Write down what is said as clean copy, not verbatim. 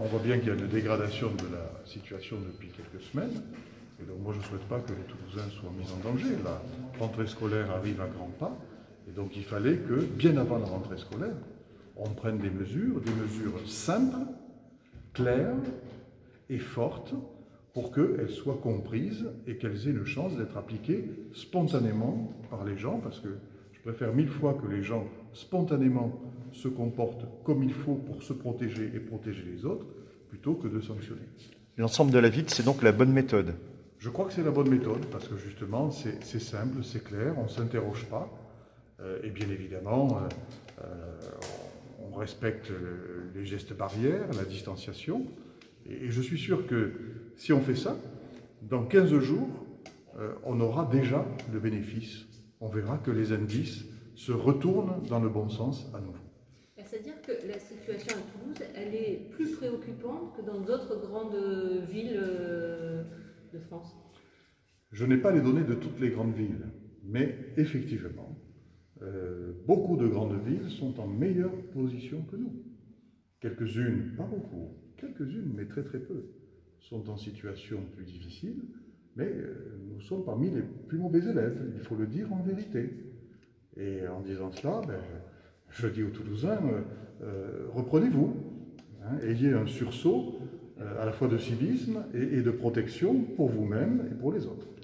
on voit bien qu'il y a une dégradation de la situation depuis quelques semaines. Et donc moi, je ne souhaite pas que les Toulousains soient mis en danger. La rentrée scolaire arrive à grands pas. Et donc il fallait que, bien avant la rentrée scolaire, on prenne des mesures simples, claires et fortes, pour qu'elles soient comprises et qu'elles aient une chance d'être appliquées spontanément par les gens, parce que je préfère 1000 fois que les gens, spontanément, se comportent comme il faut pour se protéger et protéger les autres, plutôt que de sanctionner. L'ensemble de la ville, c'est donc la bonne méthode? Je crois que c'est la bonne méthode, parce que justement, c'est simple, c'est clair, on ne s'interroge pas, et bien évidemment, on respecte les gestes barrières, la distanciation, et je suis sûr que si on fait ça, dans 15 jours, on aura déjà le bénéfice. On verra que les indices se retournent dans le bon sens à nouveau. C'est-à-dire que la situation à Toulouse, elle est plus préoccupante que dans d'autres grandes villes de France? Je n'ai pas les données de toutes les grandes villes, mais effectivement, beaucoup de grandes villes sont en meilleure position que nous. Quelques-unes, pas beaucoup, quelques-unes, mais très très peu, sont en situation plus difficile, mais nous sommes parmi les plus mauvais élèves, il faut le dire en vérité. Et en disant cela, je dis aux Toulousains, reprenez-vous, hein, ayez un sursaut à la fois de civisme et de protection pour vous-même et pour les autres.